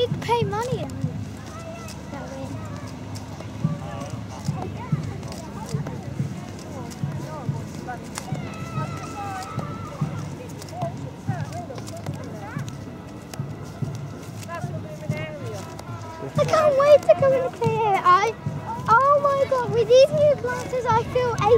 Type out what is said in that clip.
need to pay money and go in. I can't wait to go into here. Oh my god, with these new glasses I feel